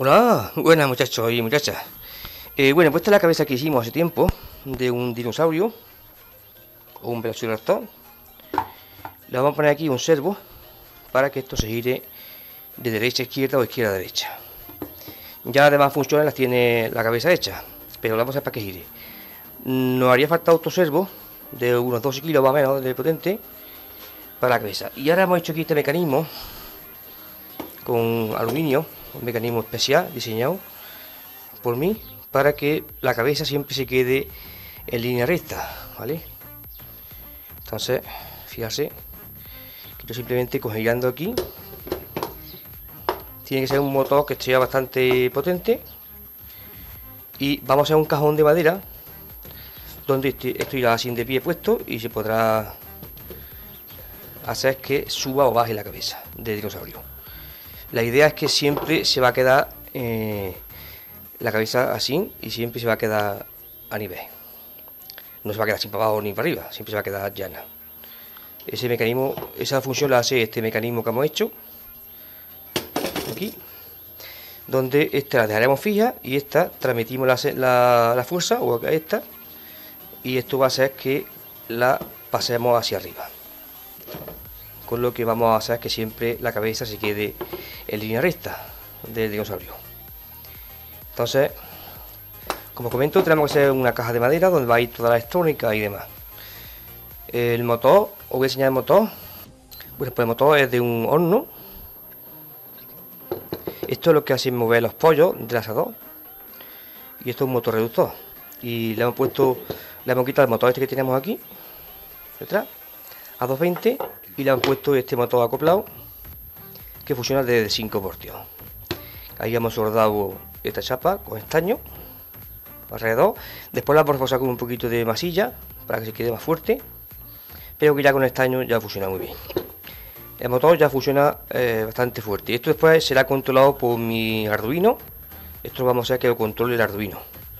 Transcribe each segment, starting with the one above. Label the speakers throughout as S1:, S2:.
S1: Hola, buenas muchachos y muchachas. Bueno, pues esta es la cabeza que hicimos hace tiempo de un dinosaurio o un velociraptor. Le vamos a poner aquí un servo para que esto se gire de derecha a izquierda o izquierda a derecha. Ya las demás funciones las tiene la cabeza hecha, pero le vamos a hacer para que gire. Nos haría falta otro servo de unos 12 kilos más o menos de potente para la cabeza. Y ahora hemos hecho aquí este mecanismo con aluminio, un mecanismo especial diseñado por mí para que la cabeza siempre se quede en línea recta, ¿vale? Entonces, fíjate que yo simplemente girando aquí, tiene que ser un motor que esté bastante potente, y vamos a hacer un cajón de madera donde esto irá así de pie puesto y se podrá hacer que suba o baje la cabeza del dinosaurio. La idea es que siempre se va a quedar la cabeza así y siempre se va a quedar a nivel. No se va a quedar sin para abajo ni para arriba, siempre se va a quedar llana. Ese mecanismo, esa función la hace este mecanismo que hemos hecho aquí, donde esta la dejaremos fija y esta transmitimos la fuerza, o esta, y esto va a hacer que la pasemos hacia arriba, con lo que vamos a hacer que siempre la cabeza se quede en línea recta del dinosaurio. Entonces, como comento, tenemos que hacer una caja de madera donde va a ir toda la electrónica y demás. El motor, os voy a enseñar el motor. Bueno, pues el motor es de un horno. Esto es lo que hace mover los pollos del asador. Y esto es un motor reductor. Y le hemos quitado el motor este que tenemos aquí, detrás, a 220, y le han puesto este motor acoplado que funciona desde 5 voltios. Ahí hemos soldado esta chapa con estaño alrededor. Después la hemos reforzado con un poquito de masilla para que se quede más fuerte, pero que ya con estaño ya funciona muy bien. El motor ya funciona bastante fuerte. Esto después será controlado por mi Arduino. Esto lo vamos a hacer que lo controle el Arduino,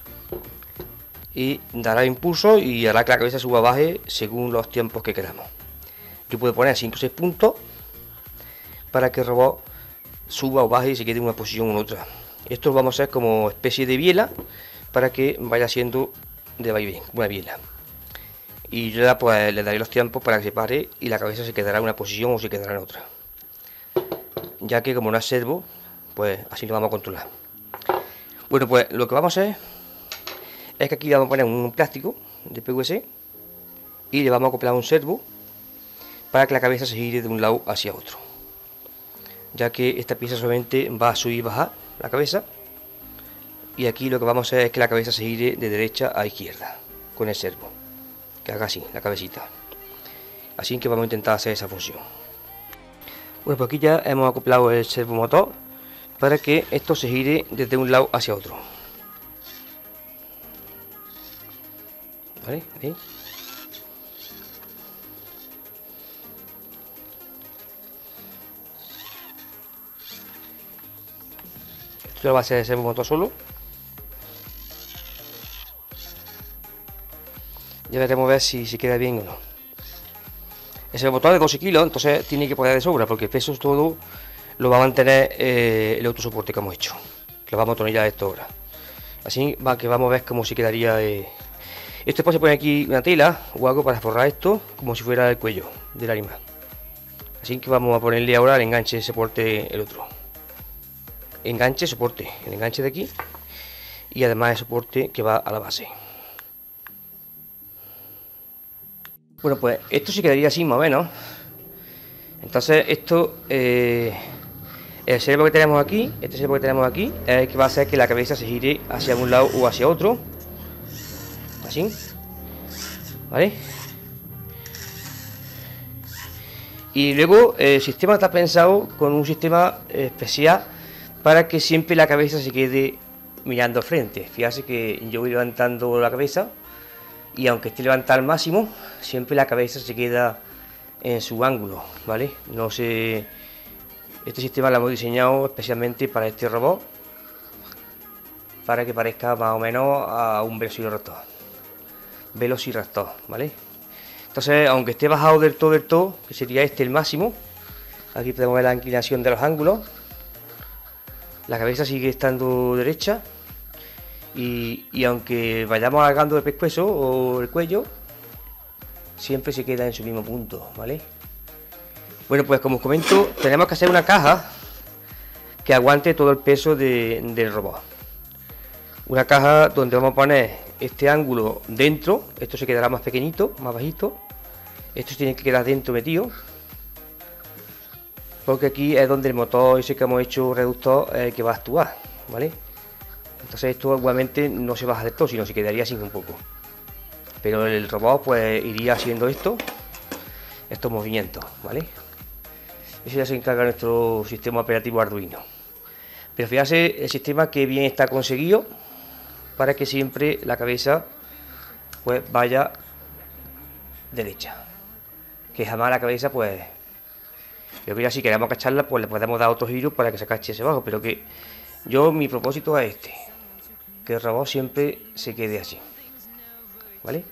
S1: y dará impulso y hará que la cabeza suba o baje según los tiempos que queramos. Yo puedo poner 5 o 6 puntos para que el robot suba o baje y se quede en una posición u otra. Esto lo vamos a hacer como especie de biela para que vaya siendo de vaivén, una biela. Y yo pues le daré los tiempos para que se pare y la cabeza se quedará en una posición o se quedará en otra. Ya que como no es servo, pues así lo vamos a controlar. Bueno, pues lo que vamos a hacer es que aquí le vamos a poner un plástico de PVC y le vamos a acoplar un servo para que la cabeza se gire de un lado hacia otro, ya que esta pieza solamente va a subir y bajar la cabeza, y aquí lo que vamos a hacer es que la cabeza se gire de derecha a izquierda con el servo, que haga así la cabecita. Así que vamos a intentar hacer esa función. Bueno, pues aquí ya hemos acoplado el servomotor para que esto se gire desde un lado hacia otro. ¿Vale? ¿Ahí? Esto lo va a hacer el servomotor solo. Ya veremos a ver si se queda bien o no. El servomotor es de 12 kilos, entonces tiene que poner de sobra, porque el peso todo lo va a mantener el otro soporte que hemos hecho, que lo vamos a atornillar esto ahora. Así va, que vamos a ver cómo se quedaría. Esto después se pone aquí una tela o algo para forrar esto, como si fuera el cuello del animal. Así que vamos a ponerle ahora el enganche de soporte, el otro. Enganche, soporte, el enganche de aquí, y además el soporte que va a la base. Bueno, pues esto se quedaría así más o menos. Entonces esto, el servo que tenemos aquí, este servo que tenemos aquí, es el que va a hacer que la cabeza se gire hacia un lado o hacia otro. Así, ¿vale? Y luego el sistema está pensado con un sistema especial para que siempre la cabeza se quede mirando al frente. Fíjate que yo voy levantando la cabeza, y aunque esté levantada al máximo, siempre la cabeza se queda en su ángulo, ¿vale? No sé, este sistema lo hemos diseñado especialmente para este robot, para que parezca más o menos a un velociraptor, ¿vale? Entonces, aunque esté bajado del todo, que sería este el máximo, aquí podemos ver la inclinación de los ángulos, la cabeza sigue estando derecha y aunque vayamos alargando el pescuezo o el cuello, siempre se queda en su mismo punto, ¿vale? Bueno, pues como os comento, tenemos que hacer una caja que aguante todo el peso del robot. Una caja donde vamos a poner este ángulo dentro, esto se quedará más pequeñito, más bajito, esto tiene que quedar dentro metido, porque aquí es donde el motor ese que hemos hecho reductor es el que va a actuar, ¿vale? Entonces esto igualmente no se baja de todo, sino se quedaría así un poco. Pero el robot pues iría haciendo estos movimientos, ¿vale? Eso ya se encarga nuestro sistema operativo Arduino. Pero fíjate el sistema que bien está conseguido para que siempre la cabeza pues vaya derecha. Que jamás la cabeza pues... Yo creo que si queremos agacharla pues le podemos dar otro giro para que se acache hacia abajo. Pero que mi propósito es este. Que el robot siempre se quede así. ¿Vale?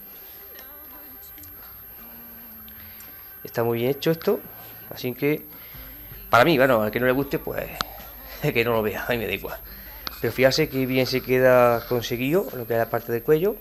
S1: Está muy bien hecho esto. Así que... Para mí, bueno, al que no le guste pues... que no lo vea, a mí me da igual. Pero fíjate que bien se queda conseguido lo que es la parte del cuello.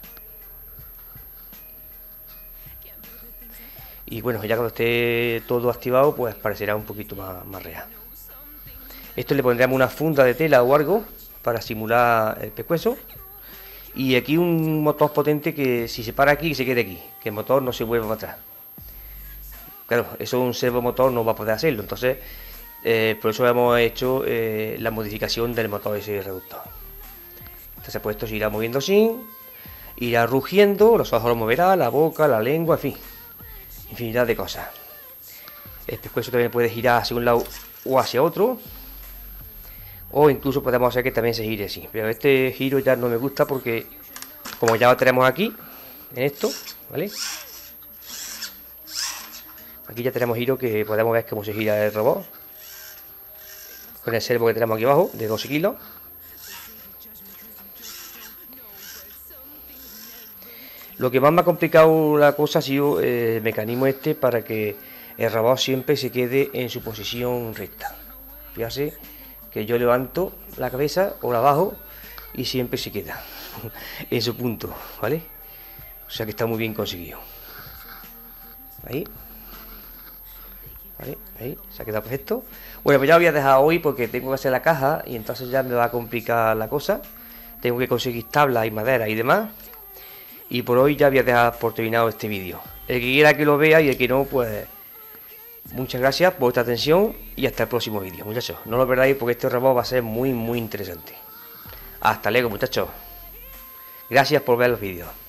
S1: Y bueno, ya cuando esté todo activado pues parecerá un poquito más real. Esto le pondremos una funda de tela o algo para simular el pescuezo. Y aquí un motor potente que si se para aquí, se quede aquí, que el motor no se vuelva para atrás. Claro, eso un servomotor no va a poder hacerlo, entonces por eso hemos hecho la modificación del motor ese reductor. Entonces pues esto se irá moviendo así, irá rugiendo, los ojos lo moverá, la boca, la lengua, en fin, infinidad de cosas. El pescuezo también puede girar hacia un lado o hacia otro, o incluso podemos hacer que también se gire así, pero este giro ya no me gusta porque como ya lo tenemos aquí, en esto, ¿vale? Aquí ya tenemos giro que podemos ver cómo se gira el robot con el servo que tenemos aquí abajo de 12 kilos. Lo que más me ha complicado la cosa ha sido el mecanismo este para que el robot siempre se quede en su posición recta. Fíjate que yo levanto la cabeza o la bajo y siempre se queda en su punto, ¿vale? O sea que está muy bien conseguido. Ahí. ¿Vale? Ahí, se ha quedado perfecto. Bueno, pues ya lo voy a dejar hoy porque tengo que hacer la caja y entonces ya me va a complicar la cosa. Tengo que conseguir tablas y madera y demás. Y por hoy ya voy a dejar por terminado este vídeo. El que quiera que lo vea y el que no, pues muchas gracias por vuestra atención y hasta el próximo vídeo, muchachos. No lo perdáis porque este robot va a ser muy interesante. Hasta luego, muchachos. Gracias por ver los vídeos.